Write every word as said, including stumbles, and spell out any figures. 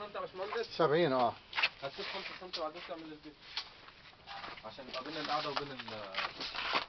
سم يا باشمهندس؟ سبعين اه. هتسيب خمسة سم وبعدين تعمل البيت عشان يبقى بين القعده وبين ال